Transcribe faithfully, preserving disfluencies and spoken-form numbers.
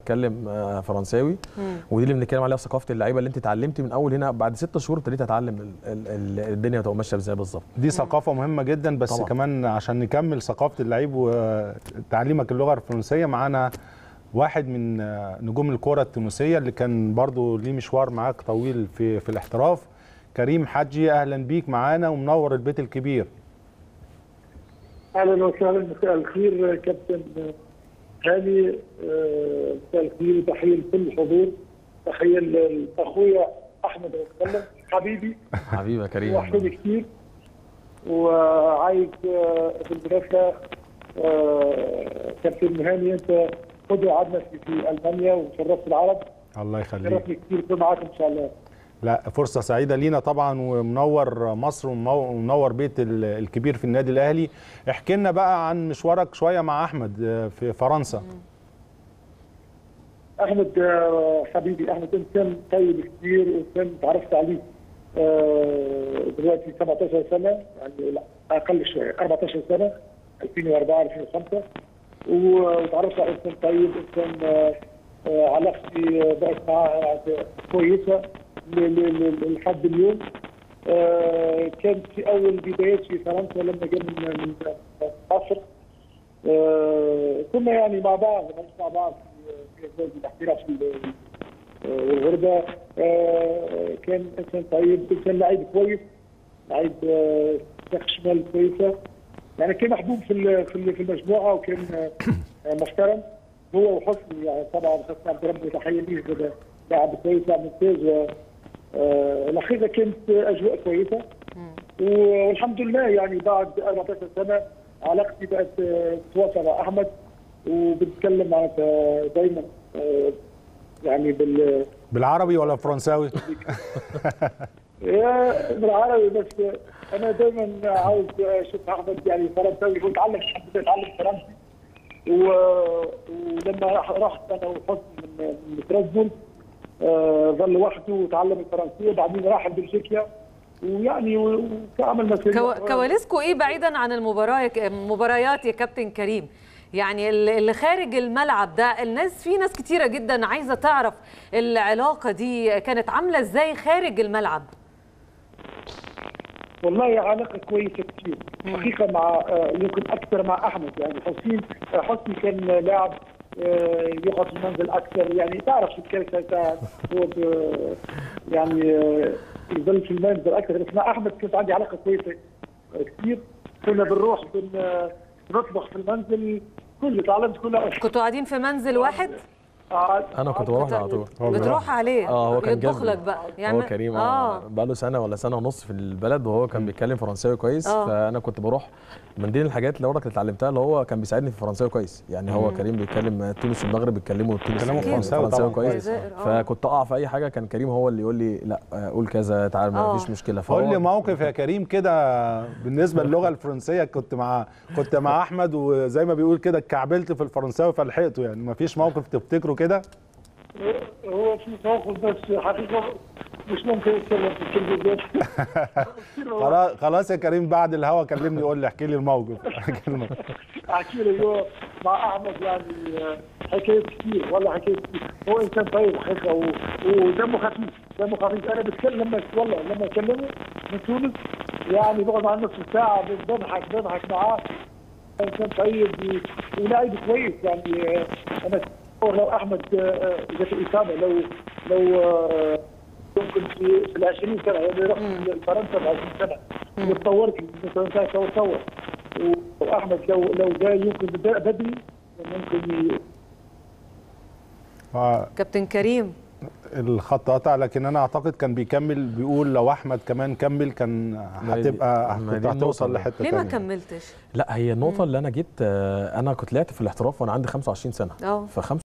بتكلم فرنساوي، ودي اللي بنتكلم عليها في ثقافه اللعيبه اللي انت اتعلمتي من اول هنا. بعد ست شهور ابتديت اتعلم الدنيا بتبقى ماشيه ازاي بالظبط. دي ثقافه مهمه جدا. بس طبعا. كمان عشان نكمل ثقافه اللعيب وتعليمك اللغه الفرنسيه، معانا واحد من نجوم الكره التونسيه اللي كان برضو ليه مشوار معاك طويل في في الاحتراف، كريم حجي. اهلا بيك معانا ومنور البيت الكبير. اهلا وسهلا، مساء الخير كابتن هاني. مساء الخير وتحيه لكل الحضور. تحيه لاخويا احمد المتكلم حبيبي حبيبي يا كريم، وحشني كتير. وعايز في المناسبه كابتن هاني، انت قدوه عندنا في المانيا وشرفت العرب. الله يخليك، شرفني كتير كنت معاكم ان شاء الله. لا، فرصة سعيدة لينا طبعا، ومنور مصر ومنور بيت الكبير في النادي الأهلي. احكي لنا بقى عن مشوارك شوية مع أحمد في فرنسا. أحمد حبيبي، أحمد إنسان طيب كتير، وإنسان تعرفت عليه دلوقتي سبعتاشر سنة، يعني لا أقل شوية، أربعتاشر سنة، ألفين وأربعة ألفين وخمسة، وتعرفت على إنسان طيب، إنسان علاقتي بقت معاه كويسة لحد اليوم. آه كانت في اول بدايات في فرنسا لما جاء من مصر. آه كنا يعني مع بعض مع بعض في الاحتراف والغربه. آه كان انسان طيب، انسان لعيب كويس، لعيب ساق شمال كويسه، يعني كان محبوب في في المجموعه، وكان محترم هو وحسني. يعني طبعا حسني عبد ربه تحيه ليه، لاعب كويس، لاعب ممتاز. آه الاخيره كانت اجواء كويسه، والحمد لله يعني بعد أربعتاشر سنه علاقتي بقت تتواصل مع احمد، وبنتكلم معناتها دايما آه يعني بال بالعربي ولا فرنساوي؟ بالعربي، بس انا دايما عاوز اشوف احمد يعني فرنساوي، هو اتعلم الحمد لله اتعلم فرنسي. ولما رحت انا وحسن من من ترابزون ظل وحده وتعلم الفرنسيه، وبعدين راح بلجيكا، ويعني وعمل مشاريع. كو... كواليسكو ايه بعيدا عن المباراه مباريات يا كابتن كريم؟ يعني اللي خارج الملعب ده، الناس في ناس كتيره جدا عايزه تعرف العلاقه دي كانت عامله ازاي خارج الملعب. والله علاقه كويسه كتير حقيقه، مع يمكن اكثر مع احمد. يعني حسين حسني كان لاعب يقعد في المنزل اكثر، يعني تعرف شو كيف هو يعني يظل في المنزل اكثر. بس مع احمد كنت عندي علاقه كويسه كثير، كنا بنروح بنطبخ في المنزل، كله تعلمت كلها. كنتوا قاعدين في منزل واحد؟ انا كنت بروح على طول. بتروح عليه؟ اه هو كان يطبخ لك بقى يعني. هو كريم اه بقى له سنه ولا سنه ونص في البلد، وهو كان بيتكلم فرنساوي كويس. آه. فانا كنت بروح من دي الحاجات اللي اللي اتعلمتها، اللي هو كان بيساعدني في الفرنساوي كويس. يعني هو مم. كريم بيتكلم تونس والمغرب بيتكلموا فرنساوي كويس. آه. فكنت اقع في اي حاجه كان كريم هو اللي يقول لي لا قول كذا تعال، ما فيش مشكله. قول لي موقف يا كريم كده بالنسبه للغه الفرنسيه. كنت مع كنت مع احمد، وزي ما بيقول كده اتكعبلت في الفرنساوي فلحقته. يعني ما فيش موقف تفتكره كده؟ هو في موقف بس حقيقه مش ممكن اتكلم في الكلمه. خلاص خلاص يا كريم، بعد الهوا كلمني قول لي، احكي لي الموقف. احكي لي. هو مع احمد يعني حكايات كتير، والله حكايات كتير. هو انسان طيب حقيقه، ودمه خفيف، دمه خفيف. انا بتكلم لما والله لما اكلمه من تونس يعني بقعد معاه نص ساعه بضحك بضحك معاه. انسان طيب ولاعب كويس. يعني انا لو احمد جت الاصابه، لو لو يمكن في ال عشرين سنه، يعني رحت لفرنسا ب عشرين سنه وتطورت فرنسا تطور. واحمد لو لو جاي يمكن بدري ممكن ي... كابتن كريم الخط قطع، لكن انا اعتقد كان بيكمل بيقول لو احمد كمان كمل كان هتبقى كنت هتوصل لحته ثانيه. ليه ما كملتش؟ لا هي النقطه اللي انا جيت، انا كنت لعبت في الاحتراف وانا عندي خمسة وعشرين سنه. اه ف